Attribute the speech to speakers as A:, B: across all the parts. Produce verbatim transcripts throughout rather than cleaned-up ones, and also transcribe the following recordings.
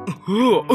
A: เฮ้อ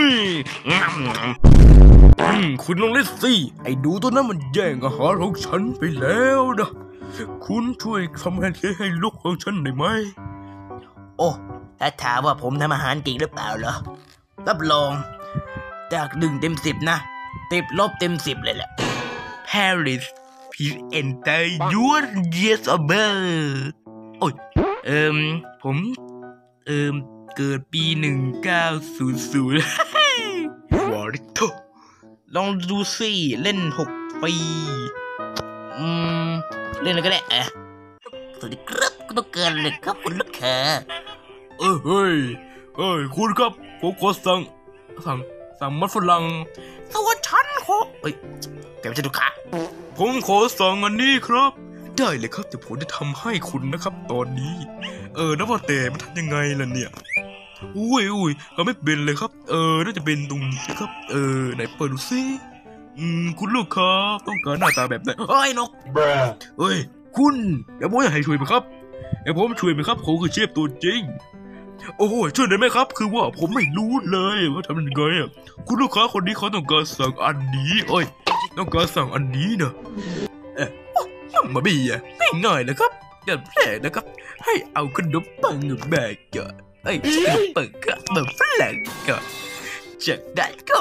A: คุณลองเล่นสิไอ้ดูตัวนั้นมันแย่งอาหารของฉันไปแล้วนะคุณช่วยทำแพนเค้กให้ลูกของฉันได้ไหม
B: โอ้ถ้าถามว่าผมทำอาหารเก่งหรือเปล่าเหรอรับรองจากหนึ่งเต็มสิบนะติดลบเต็มสิบเลยแหละ
A: Paris please enter your yes or no โอ้ยเอิมผมเอิมเกิดปีหนึ่งเก้าศูนย์ศูนย์วอริโต
B: ลองดูสิเล่นหกปีอืมเล่นอะไรก็ได้อะสวัสดีครับก็ต้องเกินเลยครับคุณลูกค้า
A: เอ้ยเฮ้ยเฮ้ยคุณครับผมขอสั่งสั่งสั่งมัดฝรั่ง
B: ตัวฉันขอเอ้ยแกไม่ใช่ลูกค้า
A: ผมขอสั่งอันนี้ครับได้เลยครับแต่ผมจะทำให้คุณนะครับตอนนี้เออนะว่าแต่มันทำยังไงล่ะเนี่ยอุ้ยอุ้ยเราไม่เป็นเลยครับเออน่าจะเป็นตรงนี้ครับเออไหนเปิดดูซิอืมคุณลูกค้าต้องการหน้าตาแบบไหน
B: เฮ้ยนก
A: เฮ้ยคุณเดี๋ยวผมจะให้ช่วยไหมครับเดี๋ยวผมช่วยไหมครับผมคือเชฟตัวจริงโอ้ช่วยได้ไหมครับคือว่าผมไม่รู้เลยว่าทำยังไงอ่ะคุณลูกค้าคนนี้เขาต้องการสั่งอันนี้เอ้ยต้องการสั่งอันนี้นะเอ๊ะมาบีอ่ะง่ายๆนะครับอย่างแรกนะครับให้เอาขนมปังแบกก่อนไอ้ขนมปังก็แบบฝรั่งก่อนจากนั้นก็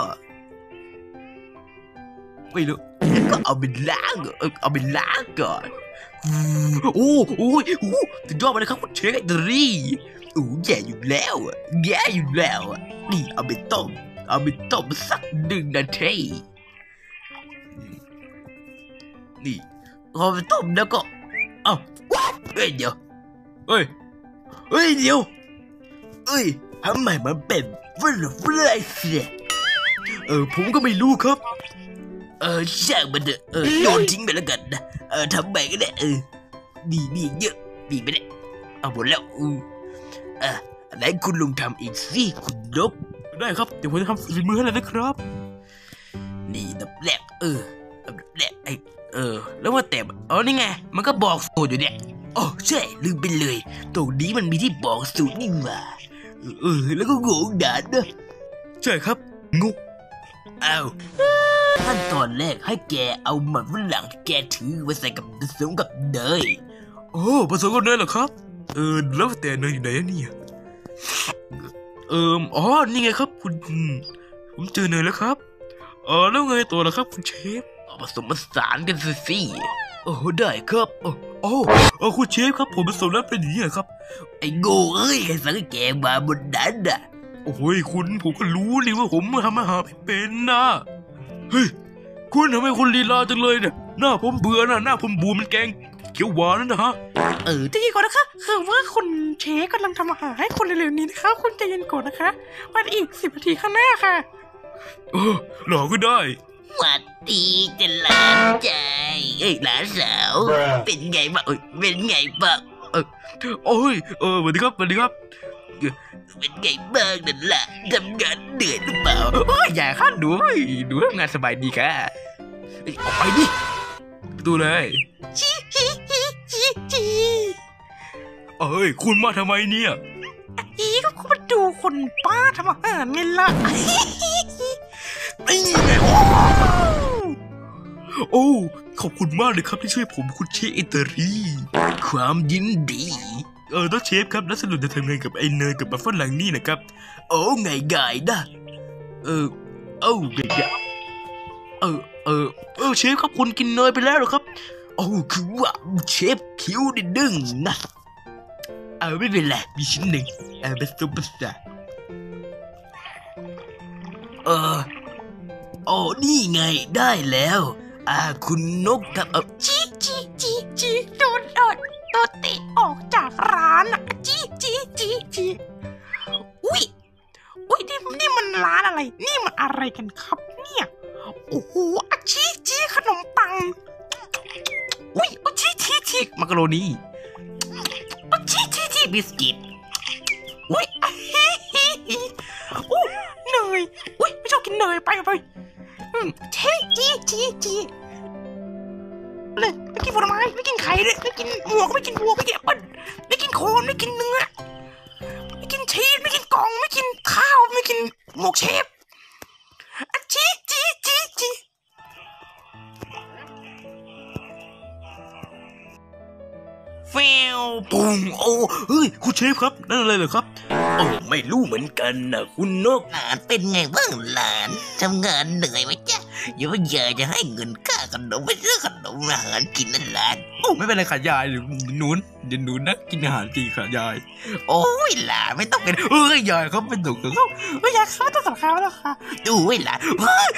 A: ไม่รู้ก็เอาไปล้างเอาไปล้างก่อนโอ้โอ้ยโอ้สุดยอดไปเลยครับคุณเชฟเดอรี่โอ้แย่อยู่แล้วอ่ะแย่อยู่แล้วอ่ะนี่เอาไปต้มเอาไปต้มสักหนึ่งนาทีนี่เอาไปต้มแล้วก็เอ้าเฮ้ยเดี๋ยวเฮ้ยเฮ้ยเดี๋ยวเอ้ยทำไมมันเป็นฝรั่งฝรั่งเสียเออผมก็ไม่รู้ครับเออช่างมันเถอะเออโยนทิ้งไปแล้วกันนะเออทำไมก็ได้เออดีดีเยอะดีไปเลยเอาหมดแล้วอือเออไหนคุณลองทำอีกสิคุณนกได้ครับเดี๋ยวผมจะทำฝีมือให้เลยนะครับ
B: นี่ดับแรกเออดับแรกไอเออแล้วว่าแต่อ๋อนี่ไงมันก็บอกสูตรอยู่เนี่ยอ๋อใช่ลืมไปเลยตรงนี้มันมีที่บอกสูตรนี่หว่าเออแล้วก็โง่ด่านะ
A: ใช่ครับงู
B: เอาขั้นตอนแรกให้แกเอาหมันฝรั่งแกถือไว้ใส่กับผสมกับเนย
A: โอ้ผสมกับเนยเหรอครับเออแล้วแต่เนยอยู่ไหนเนี่ยเอออ๋อนี่ไงครับคุณผมเจอเนยแล้วครับเออแล้วไงตัวล่ะครับคุณเชฟ
B: ผสมผสานกันสิโอ้ได้ครับโอ้
A: โอ้เออคุณเชฟครับผมผสมแล้วเป็นอย่างนี้เหรอครับ
B: ไอ้โง่เอ้ยใครสั่งให้แกมาบนนั้นอ่ะ
A: โอ้ยคุณผมก็รู้นี่ว่าผมทำอาหารไม่เป็นนะเฮ้ยคุณทำไมคุณลีลาจังเลยเนี่ยหน้าผมเบื่อนะหน้าผมบูมมันแกงเขียวหวานนั่นนะฮะ
B: เออใจเย็นก่อนนะคะคือว่าคุณเชฟกำลังทำอาหารให้คนเร็วๆนี้นะคะคุณใจเย็นก่อนนะคะวันอีกสิบนาทีข้างหน้าค่ะ
A: เออหล่อก็ได้
B: หวัดดีจะหลานใจเอ้ยหลานสาวเป็นไงบ้างเป็นไงบ้าง
A: เออโอ้ยเออสวัสดีครับสวัสดีครับ
B: เป็นไงบ้างนั่นแหละทำงานเหนื่อยหรือเปล่า
A: อย่าข้าดูดูทำงานสบายดีค่ะออกไปดิดูเลย
B: จีจีจีจีจี
A: เอ้ยคุณมาทำไมเนี่ย
B: อีก็คุณมาดูคนป้าทำอาหารไงล่ะ
A: นี่ไงโอ้ขอบคุณมากเลยครับที่ช่วยผมคุณเชฟอิตาลี
B: ความยินดี
A: เออต้องเชฟครับแล้วสรุปจะทำไงกับไอ้เนยกับมะฝรั่งนี่นะครับ
B: โอ้ไงไก่นะ
A: เออเอ้าไงไงเออเออเออเชฟครับคุณกินเนยไปแล้วหรอครับ
B: โอ้คือว่าเชฟคิ้วนิดนึงนะเออไม่เป็นไรมีชิ้นหนึ่งเออเป็นซุปเปอร์สตาร์เออโอ้นี่ไงได้แล้วอ่าคุณนกครับเออจีจีจีจีโดนโดนโดนเตะออกจากร้านอ่ะจีจีจีจีอุ้ยอุ้ยนี่นี่มันร้านอะไรนี่มันอะไรกันครับเนี่ยโอ้โหอาจีจีขนมปังอุ้ยอาจีจีจี
A: มักกะโรนี
B: อาจีจีจีบิสกิตอุ้ยฮิฮิฮิอู้เนยอุ้ยไม่ชอบกินเนยไปไปอืมเท่จีจีจีเลยไม่กินผลไม้ไม่กินไข่เลยไม่กินหมวกไม่กินบัวไม่กินแอปเปิ้ลไม่กินโคนไม่กินเนื้อไม่กินชีสไม่กินกล่องไม่กินข้าวไม่กินหมกเชฟอะจีจีจีจีเฟล
A: ปุ้งโอ้เฮ้ยคุณเชฟครับนั่นอะไรเหรอครับโอ้ไม่รู้เหมือนกันนะคุณนก
C: หลานเป็นไงบ้างหลานทำงานเหนื่อยไหมจ๊ะอย่าว่าอยากจะให้เงินค่าขนมไปซื้อขนมอาหารกินนั่นหลาน
A: โอ้ไม่เป็นไรค่ะยายเดี๋ยวหนูเดี๋ยวหนูนะกินอาหารจริงค่ะยาย
C: โอ้ยหลานไม่ต้องเป็น
A: เอ้ยยายครับเป็นถูกครับ
B: ไม่อยากเข้าต้องกับเขาแล้วค่ะ
C: ดูไว้หลานเฮ้ย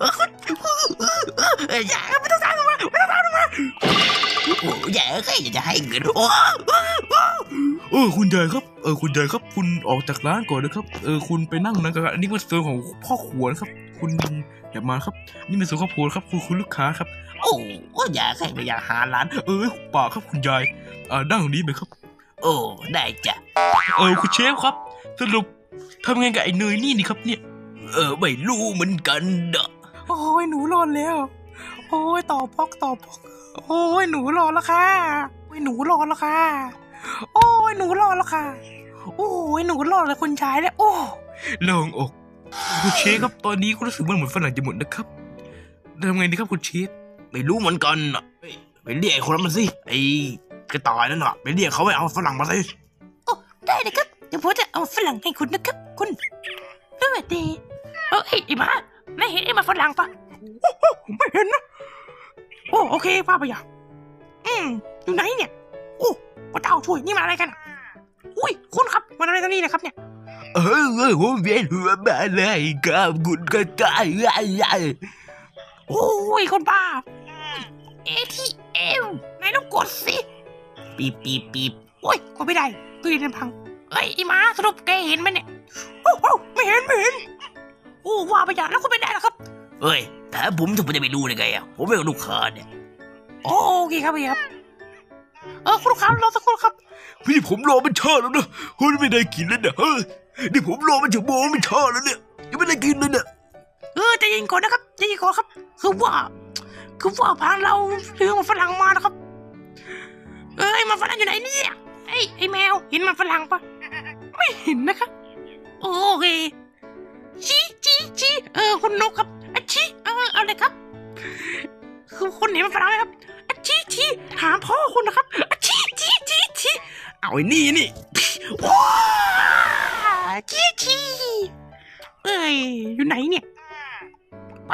C: เอ้ยอย่าไม่ต้องตามมาไม่ต้องตามมาโอ้ยอย่าใครจะให้เงินโอ้
A: เออคุณยายครับเออคุณยายครับคุณออกจากร้านก่อนนะครับเออคุณไปนั่งนะครับอันนี้เป็นส่วนของพ่อครัวนะครับคุณอย่ามาครับนี่เป็นส่วนครอบครัวครับคุณคุณลูกค้าครับ
C: โอ้อย่าใครไม่อยากหาหลาน
A: เออปากครับคุณยายอ่านั่งตรงนี้ไปครับ
C: โอ้ได้จ้ะ
A: เออคุณเชฟครับสรุปทำไงกับไอ้เนยนี่นี่ครับเนี่ยเออไม่รู้เหมือนกันเด้อ
B: โอ้ยหนูรอดแล้วโอ้ยต่อพอกต่อพอกโอ้ยหนูรอดแล้วค่ะโอ้ยหนูรอดแล้วค่ะโอ้ยหนูรอดแล้วค่ะโอ้ยหนูรอดแล้วคุณชายแล้วโอ้
A: โล่งอกคุณเชฟครับตอนนี้ก็รู้สึกมันเหมือนฝรั่งจะหมดนะครับทำไงดีครับคุณเชฟไม่รู้เหมือนกันอ่ะไปเรียกไอ้คนนั้นมาสิไอ้กระต่ายนั่นน่ะไปเรียกเขาไปเอาฝรั่งมาสิ
B: ได้เลยครับเดี๋ยวผมจะเอาฝรั่งให้คุณนะครับคุณสวัสดีเออไอ้หมาไม่เห็นไอ้หมาฝรั่งปะไม่เห็นนะโอ้โอเคป้าไปอย่างอืมอยู่ไหนเนี่ยโอ้พระเจ้าช่วยนี่มาอะไรกันอุ้ยคุณครับมาอะไรตรงนี้นะครับเนี่ย
A: เออเออผมเวียนหัวมาเลยครับคุณกระต่ายอะไร
B: โอ้ยคนบ้า เอ ที เอ็ม ไหนลองกดสิปีบปีบปีบโอ้ยกดไม่ได้ตู้เย็นพังเฮ้ยไอ้หมาสรุปแกเห็นไหมเนี่ยโอ้โหไม่เห็นไม่เห็นโอ้ว่าไปอย่างแล้วคุณไม่ได้หรอครับ
C: เฮ้ยถ้าผมจะไปดูได้ไงอ่ะผมเป็นลูกค้าเนี่ย
B: โอเคครับพี่ครับเออคุณลูกค้ารอสักครู่ครับ
A: พี่ผมรอมันชาแล้วนะเฮ้ยไม่ได้กินแล้วเนี่ยเฮ้ยนี่ผมรอมันชั่วโมงมันชาแล้วเนี่ยยังไม่ได้กินเลยเนี่ย
B: เออใจเย็นก่อนนะครับใจเย็นก่อนครับคือว่าคือว่าพาเราเรื่องมันฝรั่งมานะครับเอ้ยมันฝรั่งอยู่ไหนเนี่ยไอ้ไอ้แมวเห็นมันฝรั่งปะไม่เห็นนะครับโอเคชี้ชี้ชี้เออคุณนกครับอะชี้เออเอาเลยครับคือคนเห็นมันฝรั่งไหมครับอะชี้ชี้ถามพ่อคุณนะครับอะชี้ชี้ชี้ชี้
A: เอาไอ้นี่นี่
B: ว้าชี้ชี้เอ้ยอยู่ไหนเนี่ย
A: ไป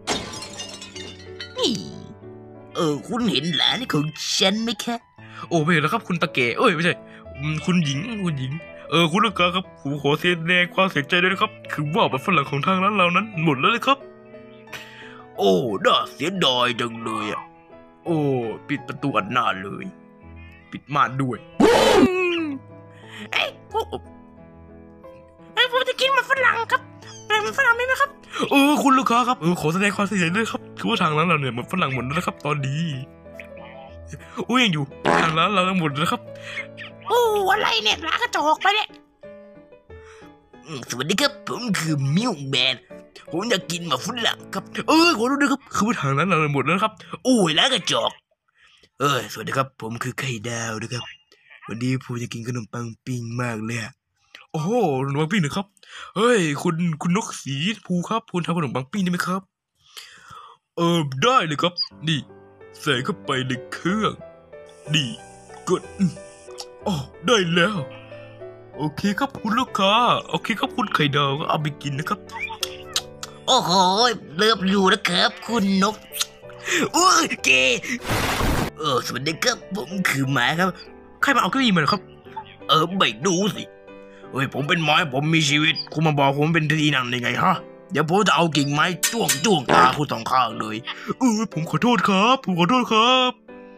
C: นี่เออคุณเห็นหลานของฉันไหมคะ
A: โอ้ไม่เห็นแล้วครับคุณตะเก๋เอ้ยไม่ใช่อืมคุณหญิงคุณหญิงเออคุณลูกค้าครับผมขอแสดงความเสียใจด้วยนะครับคือว่าบัตรฝรั่งของทางร้านเรานั้นหมดแล้วเลยครับ โอ้น่าเสียดายจังเลยอ่ะโอ้ปิดประตูอันหน้าเลย ปิดม่านด้วย
B: เอ้ยพวกเอ้ยผมจะกินมันฝรั่งครับแต่มันฝรั่งไหมครับ
A: เออคุณลูกค้าครับเออขอแสดงความเสียใจด้วยครับคือว่าทางร้านเราเนี่ยมันฝรั่งหมดแล้วนะครับ ตอนนี้อุ้ยยังอยู่ทางร้านเราทั้งหมดแล้วครับ
B: โอ้อะไรเนี่ยร้านกระจอกไปเนี่ย
C: อืมสวัสดีครับผมคือมิวแมนผมอยากกินหมาฝรั่งครับ
A: เออขอโทษด้วยครับคือว่าทางร้านเราหมดแล้วนะครับ
C: โอ้ยร้านกระจอก
A: เออสวัสดีครับผมคือไข่ดาวนะครับวันนี้ผมจะกินขนมปังปิ้งมากเลยอะโอ้โหขนมปังปิ้งนะครับเฮ้ยคุณคุณนกสีภูครับคุณทำขนมปังปิ้งได้ไหมครับเออได้เลยครับนี่ใส่เข้าไปในเครื่องนี่กดอ๋อได้แล้วโอเคครับคุณลูกค้าโอเคครับคุณไข่ดาวก็เอาไปกินนะครับ
C: โอ้โหเริ่มอยู่นะครับคุณนกโอ้ยเกเออสวัสดีครับผมคือหมาครับ
A: ใครมาเอาเก้าอี้มาเหรอครับ
C: เออไม่ดูสิเฮ้ยผมเป็นไม้ผมมีชีวิตคุณมาบอกผมเป็นที่นั่งได้ไงฮะเดี๋ยวผมจะเอากิ่งไม้จ้วงจ้วงตาคุณสองข้างเลย
A: เออผมขอโทษครับผมขอโทษครับ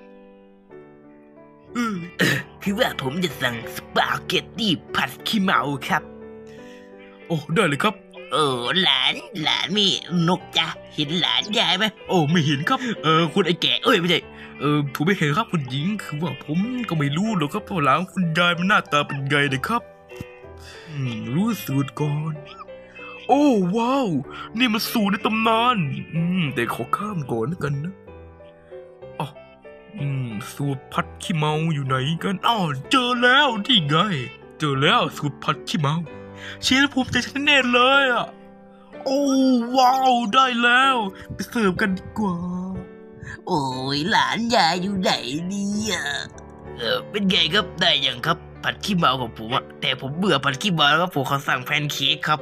A: เออ
C: คือว่าผมจะสั่งสปาเกตตี้ผัดขี้เมาครับ
A: โอ้ได้เลยครับ
C: เออหลานหลานมีนกจ้ะเห็นหลานยายไหม
A: โอ้ไม่เห็นครับเออคุณไอ้แก่เอ้ยไม่ใช่เออผมไม่เห็นครับคุณหญิงคือว่าผมก็ไม่รู้หรอกครับว่าหลานคุณยายมันหน้าตาเป็นไงนะครับอืมรู้สูตรก่อนโอ้ว้าวนี่มันสูตรในตำนานอืมแต่ขอข้ามก่อนนะกันนะอ๋ออืมสูตรพัดขี้เมาอยู่ไหนกันอ๋อเจอแล้วที่ไงเจอแล้วสูตรผัดขี้เมาเชฟภูมิใจฉันแน่เลยอ่ะโอ้ว้าวได้แล้วไปเสิร์ฟกันดีกว่า
B: โอ้ยหลานยายอยู่ไหนเนี่ยเออเป็นไงครับได้ยังครับผัดขี้เมาของผมอะแต่ผมเบื่อผัดขี้เมาแล้วครับผมขอสั่งแพนเค้กครับ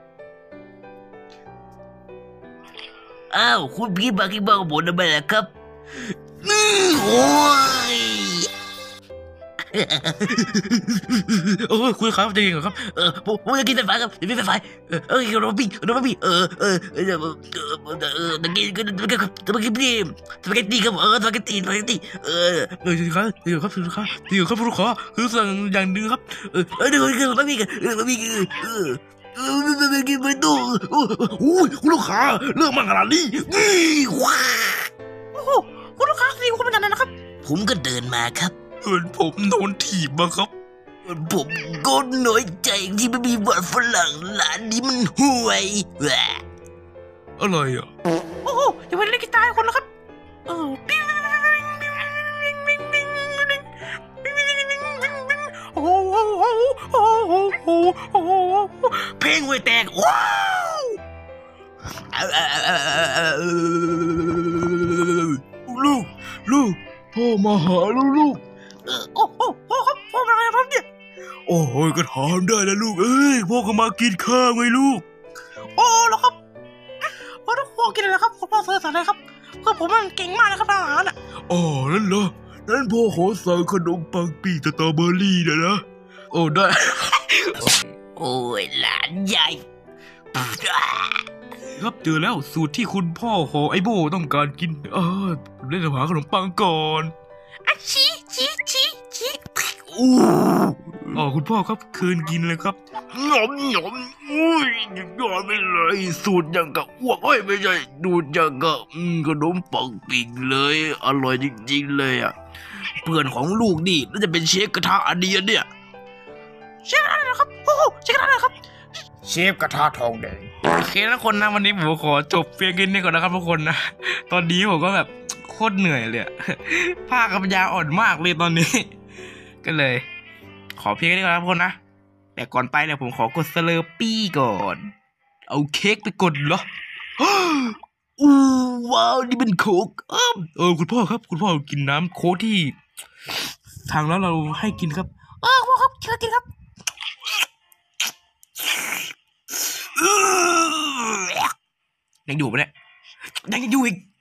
B: อ้าวคุณพี่ผัดขี้เมาของผมทำไมล่ะครับโอ้ย
A: เออคุณครับจะกินก่อนครับ
B: เออผมผมจะกินไฟฟ้าครับกินไฟฟ้าเออเออกินโรบี้โรบี้เออเออเออเออเออตะกี้ก็ตะกี้ตะกี้พี่สปาเกตตี้ครับเออสปาเกตตี้สปาเกตตี้เออ
A: เออสิครับเดี๋ยวครับสิครับเดี๋ยวครับลูกค้าคือสั่งอย่างนึงครับ
B: เออเออเดี๋ยวกินบะหมี่กันเออบะหมี่กันเออเออไม่กินไม่ตู้
A: โอ้ยคุณลูกค้าเรื่องมันขนาดนี้
B: ว้าโอ้โหคุณลูกค้าสิคุณเป็นยังไงนะครับผมก็เดินมาครับ
A: เอินผมโดนถีบมาครับ
B: ผมก็น้อยใจที่ไม่มีบทฝรั่งร้านนี้มันห่วยแหวะ
A: อะไรอ่ะ
B: โอ้โหอย่าไปเล่นกีตาร์คนละครับเออโอ้โหโอ้โหโอ้โหเพลงห่วยแตกว้าว
A: ลูกลูกพ่อมาหาลูกลูก
B: โอ้โหพ่อครับพ่อมาอะไรครับเนี่ย
A: โอ้ยก็ถามได้แล้วลูกเอ้ยพ่อก็มากินข้าวไงลูก
B: โอ้แล้วครับพ่อต้องพ่อกินอะไรครับพ่อเสิร์ฟอะไรครับเพื่อผมมันเก่งมากนะครับอาหารอ่ะ
A: อ๋อนั่นเหรอนั่นพ่อขอสั่งขนมปังปีสตรอเบอรี่นะนะโอ้ได้
B: โอ้ยหลานใหญ่
A: ครับเจอแล้วสูตรที่คุณพ่อของไอ้โบต้องการกินเออเล่นหาขนมปังก่อน
B: อ่ะชี้ชี้ชี้ชี้
A: อู้อ๋อคุณพ่อครับคืนกินเลยครับหนอมหนอมอุ้ยยอดไปเลยสูตรอย่างกับอ้วกเอ้ยไม่ใช่ดูดอย่างกับขนมปังปิ้งเลยอร่อยจริงๆเลยอ่ะเพื่อนของลูกนี่น่าจะเป็นเชฟกระทะอันนี้เนี่ย
B: เชฟอะไรนะครับโอ้โหเชฟอะไรครับ
C: เชฟกระทะทองแดง
A: โอเคนะคนนะวันนี้ผมขอจบเพียงแค่นี้ก่อนนะครับทุกคนนะตอนนี้ผมก็แบบโคตรเหนื่อยเลยภาคกับปัญญาอ่อนมากเลยตอนนี้ก็เลยขอเพียงแค่นี้ก่อนนะทุกคนนะแต่ก่อนไปเนี่ยผมขอกดสเลอร์ปี้ก่อนเอาเค้กไปกดเหรออู้ว้าวนี่เป็นโค้กเออคุณพ่อครับคุณพ่อกินน้ำโค้กที่ทางแล้วเราให้กินครับ
B: เออพ่อครับเชิญกินครับ
A: ยังอยู่ปะเนี่ยยังอยู่อีก